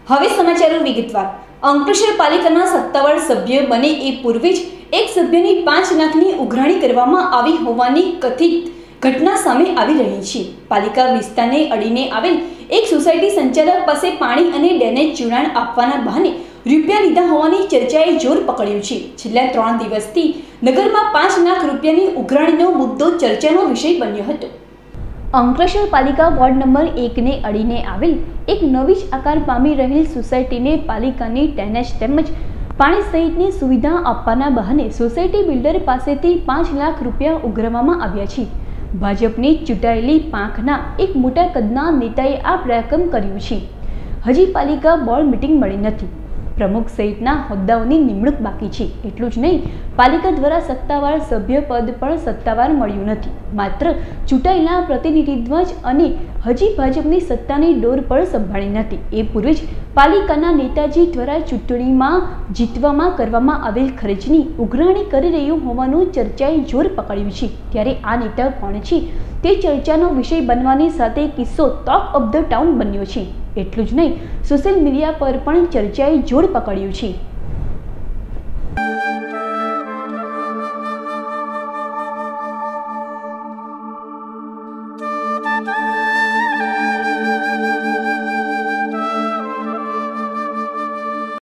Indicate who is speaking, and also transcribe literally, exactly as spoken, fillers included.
Speaker 1: હવે સમાચારો વિગતવાર। અંકલેશ્વર પાલિકાના સત્તાવાર સભ્ય બને એ પૂર્વે જ એક સભ્યની પાંચ લાખની ઉઘરાણી કરવામાં આવી હોવાની કથિત ઘટના સામે આવી રહી છે। પાલિકા વિસ્તારને અડીને આવેલ એક સોસાયટી સંચાલક પાસે પાણી અને ડ્રેનેજ જોડાણ આપવાના બહાને રૂપિયા લીધા હોવાની ચર્ચાએ જોર પકડ્યું છે। છેલ્લા ત્રણ દિવસથી નગરમાં પાંચ લાખ રૂપિયાની ઉઘરાણીનો મુદ્દો ચર્ચાનો વિષય બન્યો હતો। અંકલેશ્વર પાલિકા વોર્ડ નંબર એકને અડીને આવેલ એક નવી જ આકાર પામી રહેલ સોસાયટીને પાલિકાની ડ્રેનેજ તેમજ પાણી સહિતની સુવિધા આપવાના બહાને સોસાયટી બિલ્ડર પાસેથી પાંચ લાખ રૂપિયા ઉઘરાવવામાં આવ્યા છે। ભાજપની ચૂંટાયેલી પાંખના એક મોટા કદના નેતાએ આ રકમ કર્યું છે। હજી પાલિકા બોર્ડ મિટિંગ મળી નથી। પ્રમુખ સહિતના હોદ્દાઓની નિમણૂક બાકી છે। એટલું જ નહીં, પાલિકા દ્વારા સત્તાવાર સભ્ય પદ પણ સત્તાવાર મળ્યું નથી। માત્ર ચૂંટાયેલા પ્રતિનિધિત્વ જ અને હજી ભાજપની સત્તાની ડોર પણ સંભાળી નથી। એ પૂર્વે જ પાલિકાના નેતાજી દ્વારા ચૂંટણીમાં જીતવામાં કરવામાં આવેલ ખર્ચની ઉઘરાણી કરી રહ્યું હોવાનું ચર્ચાએ જોર પકડ્યું છે। ત્યારે આ નેતા કોણ છે તે ચર્ચાનો વિષય બનવાની સાથે કિસ્સો ટોક ઓફ ધ ટાઉન બન્યો છે। એટલું જ નહીં, સોશિયલ મીડિયા પર પણ ચર્ચાએ જોર પકડ્યું છે।